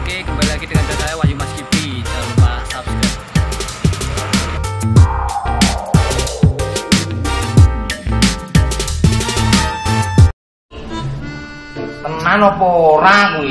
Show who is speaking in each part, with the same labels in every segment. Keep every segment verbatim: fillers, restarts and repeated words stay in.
Speaker 1: Oke, kembali lagi dengan saya Wahyu Mas Kipri. Jangan lupa subscribe.
Speaker 2: Tenan apa ora kuwi?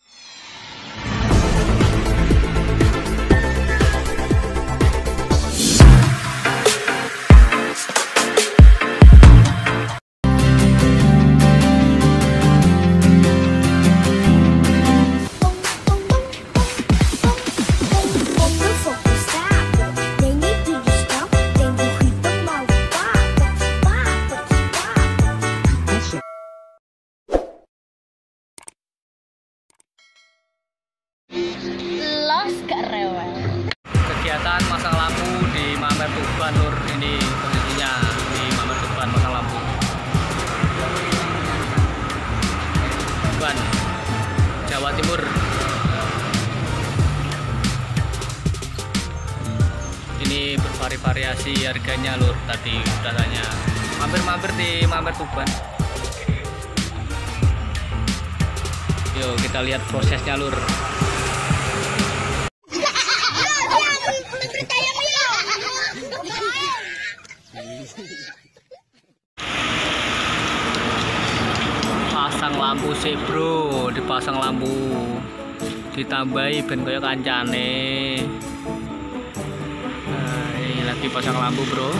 Speaker 2: Kegiatan masang lampu di Mamer Tuban Lur, ini posisinya di Mamer Tuban masang lampu. Tuban, Jawa Timur. Ini bervariasi harganya Lur, tadi udah tanya. Mampir-mampir di Mamer Tuban. Yuk kita lihat prosesnya Lur. Pasang lampu sih bro, dipasang lampu, ditambahi ben koyo kancane. Nah, ini lagi pasang lampu bro.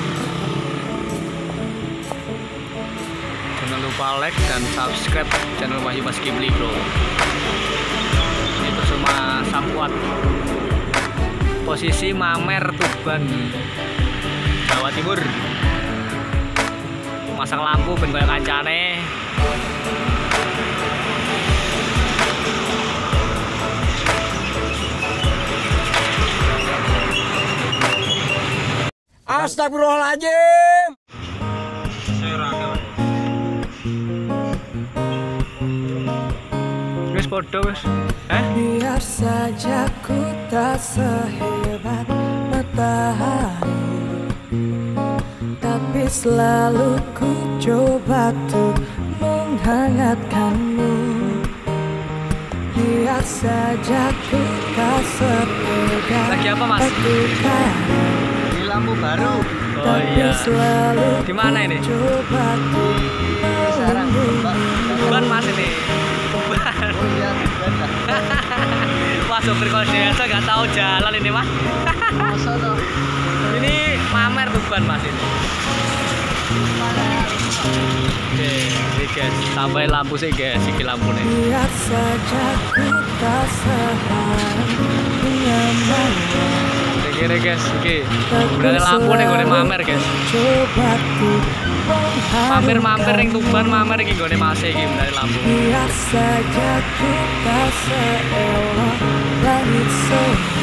Speaker 2: Jangan lupa like dan subscribe channel Wahyu Mas Kipri bro. Ini bersama Sakwat. Posisi Mamer Tuban, Jawa Timur. Masang lampu ben koyo kancane. Astagfirullahaladzim.
Speaker 1: Wis podo wis. Eh?
Speaker 3: Biar saja ku tak sehebat matahari, tapi selalu ku coba tuh menghangatkanmu. Biar saja ku tak sepegang
Speaker 1: Lagi apa mas?
Speaker 2: Di lampu baru.
Speaker 1: Oh iya. Di mana ini?
Speaker 3: Coba tuh
Speaker 2: Sarang.
Speaker 1: Tuban mas ini.
Speaker 2: Oh iya,
Speaker 1: Wah sopir kode desa nggak tahu jalan ini mas.
Speaker 2: masa toh?
Speaker 1: Ini Mamer Tuban mas ini. Oke, ini guys, tambahin lampu sih guys, iki lampu nih.
Speaker 3: biar saja ku tak sehat.
Speaker 1: Kira guys, iki berarti lampu nih gue Mamer guys.
Speaker 3: Coba tuh
Speaker 1: Mampir-mampir ring Tuban Mamer iki gue masih iki dari lampu.
Speaker 3: biar saja kita seelok langit sore,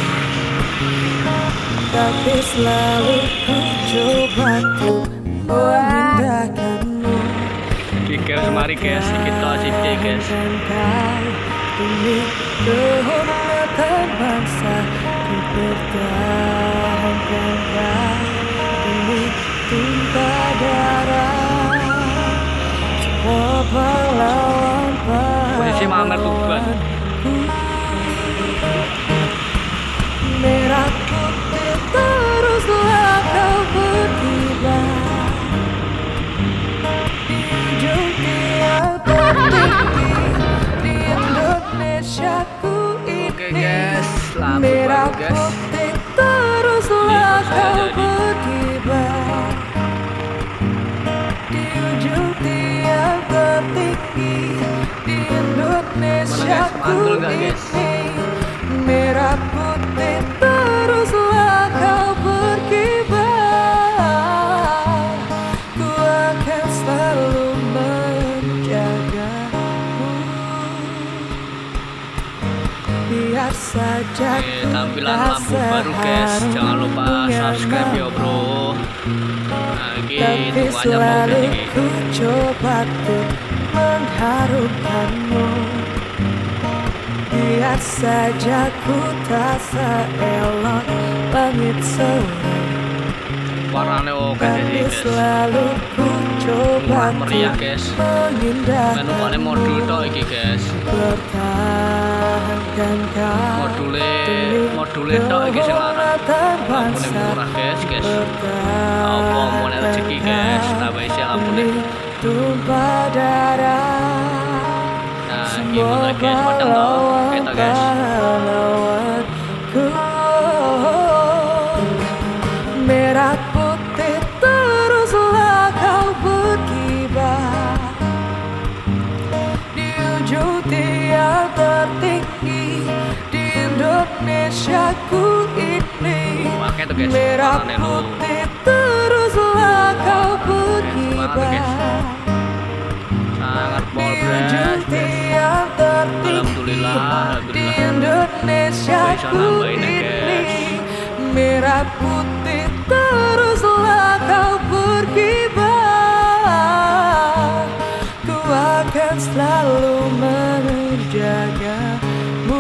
Speaker 3: tapi selalu ku coba tuh memindahkanmu.
Speaker 1: Iki guys, mari guys, kita sini guys.
Speaker 3: Demi kehormatan bangsa, ku pertahankan kau demi tumpah darah. Semua pahlawan
Speaker 1: Posisi Mamer Tuban.
Speaker 3: merah putih teruslah kau berkibar di ujung tiang tertinggi di Indonesia ku ini.
Speaker 1: Oke guys, lampu
Speaker 3: Merah
Speaker 1: baru guys.
Speaker 3: putih teruslah
Speaker 1: Ini
Speaker 3: kau
Speaker 1: jadi.
Speaker 3: berkibar di ujung tiang tertinggi di Indonesia
Speaker 1: Mana guys,
Speaker 3: ku
Speaker 1: mantul nggak, guys?
Speaker 3: ini. Merah putih teruslah kau berkibar, ku akan selalu menjagamu. Biar saja
Speaker 1: Oke, tampilan lampu baru guys, jangan lupa subscribe ya bro. Nah ini
Speaker 3: tapi
Speaker 1: tunggu aja mau
Speaker 3: selalu
Speaker 1: ini.
Speaker 3: ku coba tuh mengharumkanmu. Biar saja ku tak seelok langit sore,
Speaker 2: warnanya oke sih guys.
Speaker 3: Selalu ku coba
Speaker 2: Murah meriah guys. Menukane modul tok iki guys.
Speaker 3: Pertahankan kau
Speaker 2: Module module tok iki sing larang. Lampune murah guys guys. Apa mau rezeki guys, tambah isi lampune.
Speaker 3: Tumpah darah.
Speaker 2: Nah, gimana guys, padang toh, kita guys.
Speaker 3: Merah putih teruslah kau berkibar di ujung tiang tertinggi di Indonesia ku ini.
Speaker 2: Pakai tuh guys,
Speaker 3: Merah
Speaker 2: warnanya lu.
Speaker 3: putih teruslah kau berkibar
Speaker 2: Sangat
Speaker 3: di
Speaker 2: polres.
Speaker 3: ujung tiang tertinggi
Speaker 2: Alhamdulillah,
Speaker 3: di
Speaker 2: alhamdulillah.
Speaker 3: Indonesia
Speaker 2: Bisa
Speaker 3: ku
Speaker 2: nambahin ya, guys.
Speaker 3: ini. Merah putih teruslah kau berkibar, ku akan selalu menjagamu.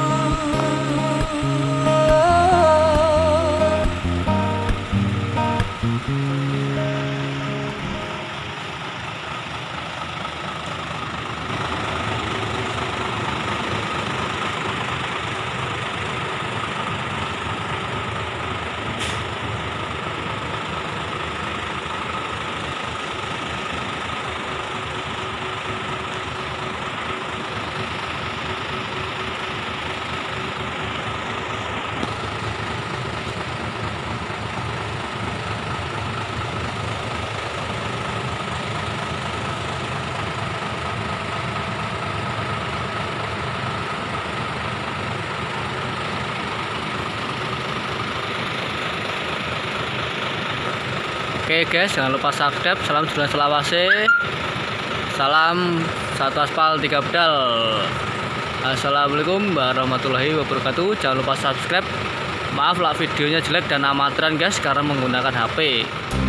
Speaker 2: Oke guys, jangan lupa subscribe. Salam Julian Selawase. Salam satu aspal tiga pedal. Assalamualaikum warahmatullahi wabarakatuh. Jangan lupa subscribe. Maaf lah videonya jelek dan amatiran guys, karena menggunakan H P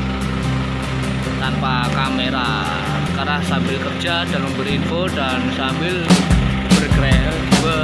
Speaker 2: tanpa kamera. Karena sambil kerja dan memberi info dan sambil berkreasi